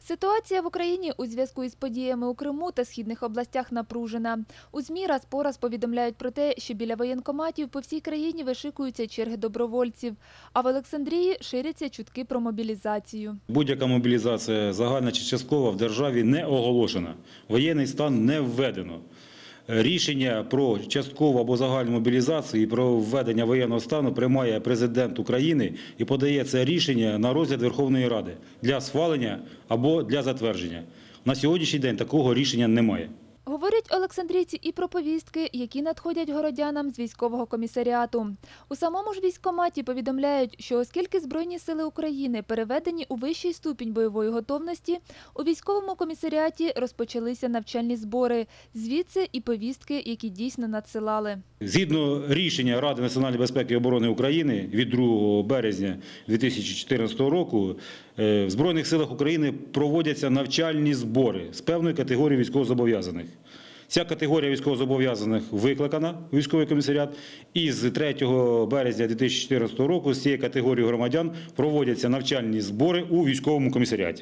Ситуація в Україні у зв'язку із подіями у Криму та східних областях напружена. У ЗМІ раз по раз повідомляють про те, що біля воєнкоматів по всій країні вишикуються черги добровольців, а в Олександрії ширяться чутки про мобілізацію. Будь-яка мобілізація, загальна чи часткова, в державі не оголошена. Воєнний стан не введено. Рішення про часткову або загальну мобілізацію і про введення воєнного стану приймає президент України і подає це рішення на розгляд Верховної Ради для схвалення або для затвердження. На сьогоднішній день такого рішення немає. Говорять олександрійці і про повістки, які надходять городянам з військового комісаріату. У самому ж військкоматі повідомляють, що оскільки Збройні сили України переведені у вищий ступінь бойової готовності, у військовому комісаріаті розпочалися навчальні збори, звідси і повістки, які дійсно надсилали. Згідно рішення Ради національної безпеки і оборони України від 2 березня 2014 року, в Збройних силах України проводяться навчальні збори з певної категорії військовозобов'язаних. Ця категорія військовозобов'язаних викликана у військовий комісаріат, і з 3 березня 2014 року з цієї категорії громадян проводяться навчальні збори у військовому комісаріаті.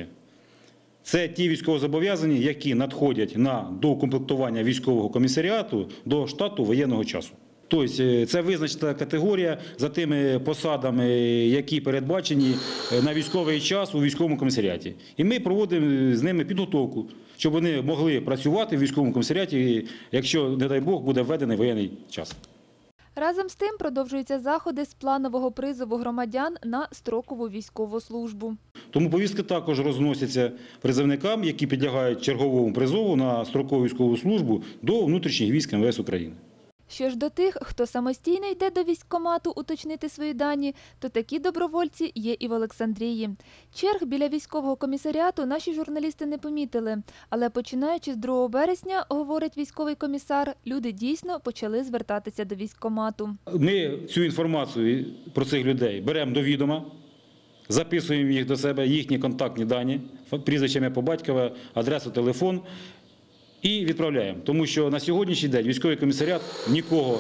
Це ті військовозобов'язані, які надходять на доукомплектування військового комісаріату до штату воєнного часу. Тобто це визначена категорія за тими посадами, які передбачені на військовий час у військовому комісаріаті. І ми проводимо з ними підготовку, щоб вони могли працювати в військовому комісаріаті, якщо, не дай Бог, буде введений воєнний час. Разом з тим продовжуються заходи з планового призову громадян на строкову військову службу. Тому повістки також розносяться призовникам, які підлягають черговому призову на строкову військову службу до внутрішніх військ МВС України. Що ж до тих, хто самостійно йде до військкомату уточнити свої дані, то такі добровольці є і в Олександрії. Черг біля військового комісаріату наші журналісти не помітили. Але починаючи з 2 березня, говорить військовий комісар, люди дійсно почали звертатися до військкомату. Ми цю інформацію про цих людей беремо до відома, записуємо їх до себе, їхні контактні дані, прізвище, ім'я, по батькові, адресу, телефон і відправляємо. Тому що на сьогоднішній день військовий комісаріат нікого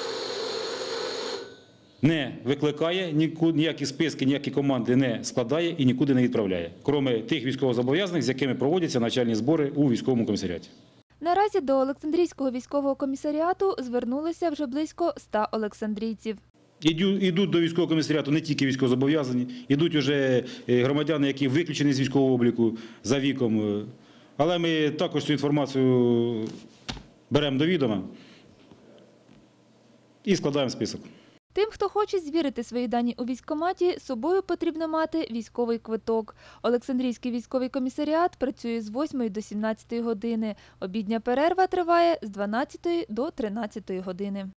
не викликає, ніякі списки, ніякі команди не складає і нікуди не відправляє, крім тих військовозобов'язаних, з якими проводяться навчальні збори у військовому комісаріаті. Наразі до Олександрійського військового комісаріату звернулися вже близько 100 олександрійців. Ідуть до військового комісаріату не тільки військовозобов'язані, ідуть вже громадяни, які виключені з військового обліку за віком. Але ми також цю інформацію беремо до відома і складаємо список. Тим, хто хоче звірити свої дані у військкоматі, з собою потрібно мати військовий квиток. Олександрійський військовий комісаріат працює з 8 до 17 години. Обідня перерва триває з 12 до 13 години.